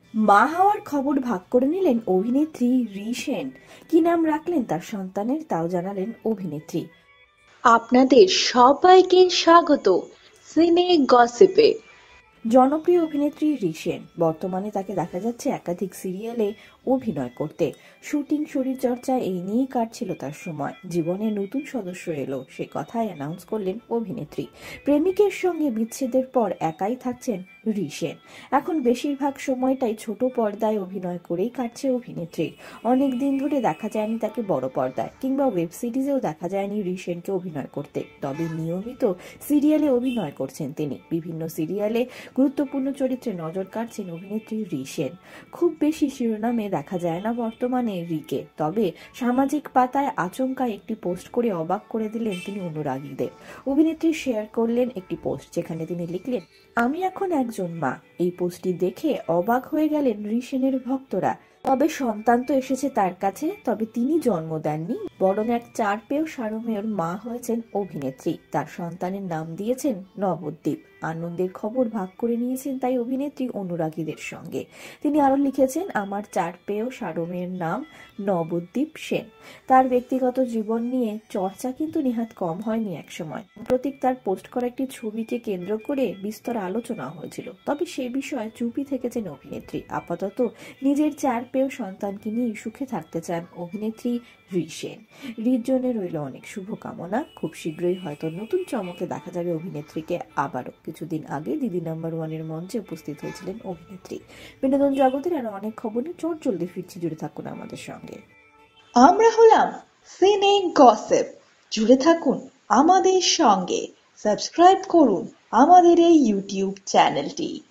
মা হওয়ার খবর ভাগ করে নিলেন অভিনেত্রী রি সেন। কি নাম রাখলেন তার সন্তানের তাও জানালেন অভিনেত্রী। আপনাদের সবাইকে স্বাগত সিনে গসিপে। জনপ্রিয় অভিনেত্রী রি সেন, বর্তমানে তাকে দেখা যাচ্ছে একাধিক সিরিয়ালে অভিনয় করতে। শুটিং, শরীরচর্চা এই নিয়েই কাটছিল তার সময়। জীবনে নতুন সদস্য এলো, সে কথাই অ্যানাউন্স করলেন অভিনেত্রী। প্রেমিকের সঙ্গে বিচ্ছেদের পর একাই থাকছেন রি সেন। এখন বেশিরভাগ সময়টাই ছোট পর্দায় অভিনয় করেই কাটছে অভিনেত্রীর। অনেক দিন ধরে দেখা যায়নি তাকে বড় পর্দায় কিংবা ওয়েব সিরিজেও দেখা যায়নি রি সেনকে অভিনয় করতে। তবে নিয়মিত সিরিয়ালে অভিনয় করছেন তিনি। বিভিন্ন সিরিয়ালে গুরুত্বপূর্ণ চরিত্রে নজর কাড়ছেন অভিনেত্রী রি সেন। খুব বেশি শিরোনামে দেখা যায় না বর্তমানে রিকে, তবে সামাজিক পাতায় আচমকা একটি পোস্ট করে অবাক করে দিলেন তিনি অনুরাগীদের। অভিনেত্রী শেয়ার করলেন একটি পোস্ট, যেখানে তিনি লিখলেন, আমি এখন একজন মা। এই পোস্টটি দেখে অবাক হয়ে গেলেন রি সেনের ভক্তরা। তবে সন্তান তো এসেছে তার কাছে, তবে তিনি জন্ম দেননি, বরং এক 4 পেয়েও সারমেয়র মা হয়েছেন অভিনেত্রী। তার সন্তানের নাম দিয়েছেন নবদ্বীপ। আনন্দের খবর ভাগ করে নিয়েছেন তাই অভিনেত্রী অনুরাগীদের সঙ্গে। তিনি আরো লিখেছেন, আমার 4 পেয়েও সারমেয়ের নাম নবদ্বীপ সেন। তার ব্যক্তিগত জীবন নিয়ে চর্চা কিন্তু নেহাত কম হয়নি একসময়। প্রতীক তার পোস্ট করা একটি ছবিকে কেন্দ্র করে বিস্তর আলোচনা হয়েছিল, তবে সে বিষয়ে চুপই থেকেছেন অভিনেত্রী। আপাতত নিজের 4 পেয়েও সন্তানকে নিয়ে সুখে থাকতে চান অভিনেত্রী রি সেন। রির জন্য রইল অনেক শুভকামনা। খুব শীঘ্রই হয়তো নতুন চমকে দেখা যাবে অভিনেত্রীকে আবারও। কিছুদিন আগে দিদি নাম্বার ওয়ানের মঞ্চে উপস্থিত হয়েছিলেন অভিনেত্রী। বিনোদন জগতের আরো অনেক খবর নিয়ে চটজলদি ফিরছি, জুড়ে থাকুন আমাদের সঙ্গে। আমরা হলাম সিনে গসিপ। জুড়ে থাকুন আমাদের সঙ্গে, সাবস্ক্রাইব করুন আমাদের এই ইউটিউব চ্যানেলটি।